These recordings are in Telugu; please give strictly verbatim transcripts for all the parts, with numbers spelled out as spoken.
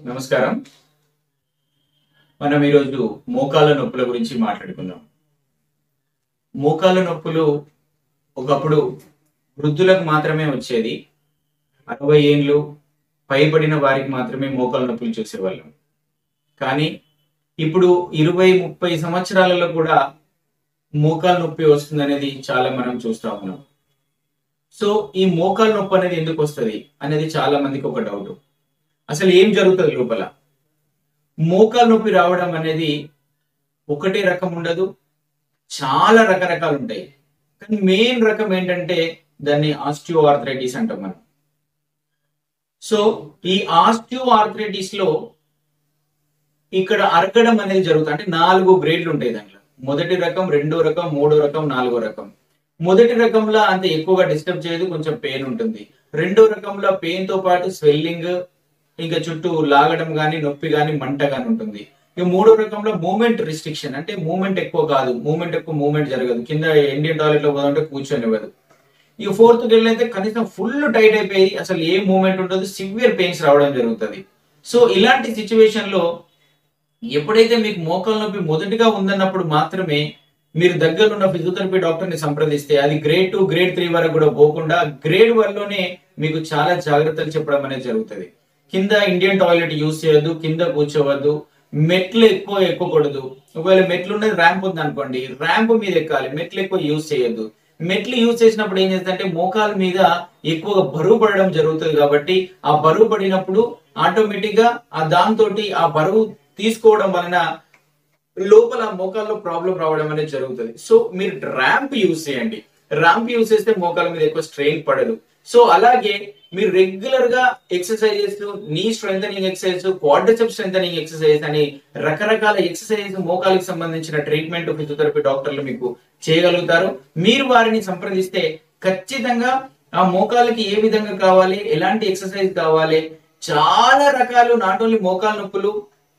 నమస్కారం. మనం ఈరోజు మోకాళ్ళ నొప్పుల గురించి మాట్లాడుకుందాం. మోకాళ్ళ నొప్పులు ఒకప్పుడు వృద్ధులకు మాత్రమే వచ్చేది. అరవై ఏండ్లు పైబడిన వారికి మాత్రమే మోకాళ్ళ నొప్పులు చూసేవాళ్ళం. కానీ ఇప్పుడు ఇరవై ముప్పై సంవత్సరాలలో కూడా మోకాళ్ళ నొప్పి వస్తుందనేది చాలా మనం చూస్తా ఉన్నాం. సో ఈ మోకాళ్ళ నొప్పి అనేది ఎందుకు వస్తుంది అనేది చాలా మందికి ఒక డౌట్. అసలు ఏం జరుగుతుంది లోపల? మోకాళ్ళ నొప్పి రావడం అనేది ఒకటే రకం ఉండదు, చాలా రకరకాలు ఉంటాయి. కానీ మెయిన్ రకం ఏంటంటే దాన్ని ఆస్టియో ఆర్థరైటిస్ అంటాం మనం. సో ఈ ఆస్టియో ఆర్థరైటిస్ లో ఇక్కడ అరగడం అనేది జరుగుతుంది. అంటే నాలుగు గ్రేడ్లు ఉంటాయి దాంట్లో. మొదటి రకం, రెండో రకం, మూడో రకం, నాలుగో రకం. మొదటి రకంలో అంత ఎక్కువగా డిస్టర్బ్ చేయదు, కొంచెం పెయిన్ ఉంటుంది. రెండో రకంలో పెయిన్ తో పాటు స్వెల్లింగ్, ఇంకా చుట్టూ లాగడం గానీ, నొప్పి గానీ, మంట గానీ ఉంటుంది. ఇక మూడో రకంలో మూమెంట్ రిస్ట్రిక్షన్, అంటే మూమెంట్ ఎక్కువ కాదు, మూమెంట్ ఎక్కువ మూమెంట్ జరగదు, కింద ఇండియన్ టాయిలెట్ లో పోదంటే కూర్చొనివ్వదు. ఇక ఫోర్త్ గ్రేడ్ అయితే కనీసం ఫుల్ టైట్ అయిపోయి అసలు ఏ మూమెంట్ ఉండదు, సివియర్ పెయిన్స్ రావడం జరుగుతుంది. సో ఇలాంటి సిచ్యువేషన్ లో ఎప్పుడైతే మీకు మోకాళ్ళ నొప్పి మొదటిగా ఉందన్నప్పుడు మాత్రమే మీరు దగ్గర ఉన్న ఫిజియోథెరపీ డాక్టర్ ని సంప్రదిస్తే అది గ్రేడ్ టూ గ్రేడ్ త్రీ వరకు కూడా పోకుండా గ్రేడ్ వన్ లోనే మీకు చాలా జాగ్రత్తలు చెప్పడం అనేది జరుగుతుంది. కింద ఇండియన్ టాయిలెట్ యూజ్ చేయొద్దు, కింద కూర్చోవద్దు, మెట్లు ఎక్కువ ఎక్కకూడదు. ఒకవేళ మెట్లు ఉన్నది ర్యాంప్ ఉంది అనుకోండి, ర్యాంప్ మీద ఎక్కాలి, మెట్లు ఎక్కువ యూజ్ చేయొద్దు. మెట్లు యూజ్ చేసినప్పుడు ఏం చేస్తుందంటే మోకాల మీద ఎక్కువగా బరువు పడడం జరుగుతుంది. కాబట్టి ఆ బరువు పడినప్పుడు ఆటోమేటిక్ గా ఆ దాంతో ఆ బరువు తీసుకోవడం వలన లోపల మోకాల్లో ప్రాబ్లం రావడం అనేది జరుగుతుంది. సో మీరు ర్యాంప్ యూజ్ చేయండి. ర్యాంప్ యూజ్ చేస్తే మోకాల మీద ఎక్కువ స్ట్రెయిన్ పడదు. సో అలాగే మీరు రెగ్యులర్ గా exercises, knee strengthening exercise, quadriceps strengthening exercise అని రకరకాల ఎక్సర్సైజ్ మోకాలికి సంబంధించిన ట్రీట్మెంట్ ఫిజియోథెరపీ డాక్టర్లు మీకు చేయగలుగుతారు. మీరు వారిని సంప్రదిస్తే ఖచ్చితంగా ఆ మోకాలకి ఏ విధంగా కావాలి, ఎలాంటి ఎక్సర్సైజ్ కావాలి, చాలా రకాలు, నాట్ ఓన్లీ మోకాల నొప్పులు,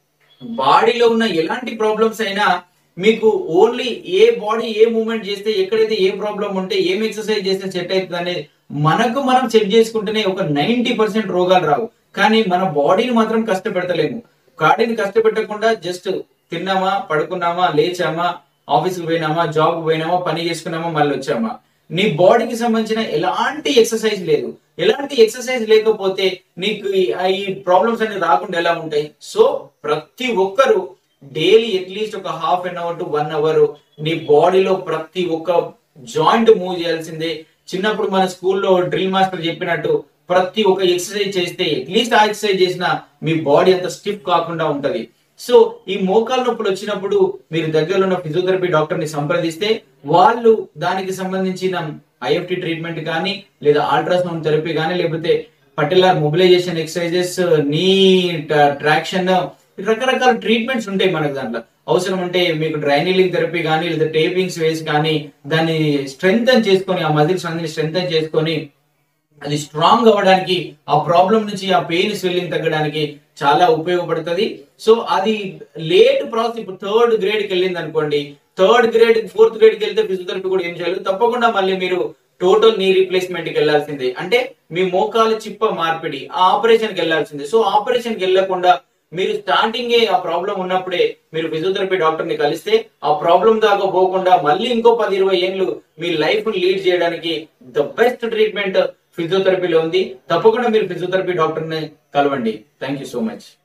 బాడీలో ఉన్న ఎలాంటి ప్రాబ్లమ్స్ అయినా మీకు ఓన్లీ ఏ బాడీ ఏ మూవ్మెంట్ చేస్తే, ఎక్కడైతే ఏ ప్రాబ్లం ఉంటే, ఏం ఎక్సర్సైజ్ చేస్తే సెట్ అవుతుంది అనేది మనకు మనం చెక్ చేసుకుంటేనే ఒక నైన్టీ పర్సెంట్ రోగాలు రావు. కానీ మన బాడీని మాత్రం కష్టపెడతలేము. బాడీని కష్టపెట్టకుండా జస్ట్ తిన్నామా, పడుకున్నామా, లేచామా, ఆఫీస్కి పోయినామా, జాబ్కి పోయినామా, పని చేసుకున్నామా, మళ్ళీ వచ్చామా, నీ బాడీకి సంబంధించిన ఎలాంటి ఎక్సర్సైజ్ లేదు. ఎలాంటి ఎక్సర్సైజ్ లేకపోతే నీకు ఈ ప్రాబ్లమ్స్ అన్ని రాకుండా ఎలా ఉంటాయి? సో ప్రతి ఒక్కరు డైలీ అట్లీస్ట్ ఒక half an hour to one hour నీ బాడీలో ప్రతి ఒక్క జాయింట్ మూవ్ చేయాల్సిందే. చిన్నప్పుడు మన స్కూల్లో డ్రిల్ మాస్టర్ చెప్పినట్టు ప్రతి ఒక్క ఎక్సర్సైజ్ చేస్తే అట్లీస్ట్ ఆ ఎక్సర్సైజ్ చేసినా మీ బాడీ అంత స్టిఫ్ కాకుండా ఉంటది. సో ఈ మోకాళ్ళ నొప్పులు వచ్చినప్పుడు మీరు దగ్గరలో ఉన్న ఫిజియోథెరపీ డాక్టర్ ని సంప్రదిస్తే వాళ్ళు దానికి సంబంధించిన ఐఎఫ్టి ట్రీట్మెంట్ కానీ, లేదా అల్ట్రాసౌండ్ థెరపీ కానీ, లేకపోతే particular mobilisation exercises, knee traction, రకరకాల ట్రీట్మెంట్స్ ఉంటాయి మనకు. దాంట్లో అవసరం ఉంటే మీకు డ్రైనిలింగ్ థెరపీ కానీ, లేదా టేపింగ్స్ వేసి కానీ దాన్ని స్ట్రెంగ్తన్ చేసుకొని, ఆ మజిల్స్ అన్ని స్ట్రెంగ్తన్ చేసుకొని అది స్ట్రాంగ్ అవ్వడానికి, ఆ ప్రాబ్లం నుంచి ఆ పెయిన్ స్వెల్లింగ్ తగ్గడానికి చాలా ఉపయోగపడుతుంది. సో అది లేట్ ప్రాసెస్. ఇప్పుడు థర్డ్ గ్రేడ్ కి వెళ్ళింది అనుకోండి, థర్డ్ గ్రేడ్ ఫోర్త్ గ్రేడ్ కి వెళ్తే ఫిజియోథెరపీ కూడా ఏం చేయాలి, తప్పకుండా మళ్ళీ మీరు టోటల్ నీ రీప్లేస్మెంట్ కి వెళ్లాల్సిందే. అంటే మీ మోకాలు చిప్ప మార్పిడి, ఆ ఆపరేషన్ కి వెళ్లాల్సిందే. సో ఆపరేషన్ కి వెళ్లకుండా మీరు స్టార్టింగ్ ఆ ప్రాబ్లం ఉన్నప్పుడే మీరు ఫిజియోథెరపీ డాక్టర్ ని కలిస్తే ఆ ప్రాబ్లం దాకా పోకుండా మళ్ళీ ఇంకో పది ఇరవై ఏళ్ళు మీ లైఫ్ లీడ్ చేయడానికి ద బెస్ట్ ట్రీట్మెంట్ ఫిజియోథెరపీలో ఉంది. తప్పకుండా మీరు ఫిజియోథెరపీ డాక్టర్ ని కలవండి. Thank you so much.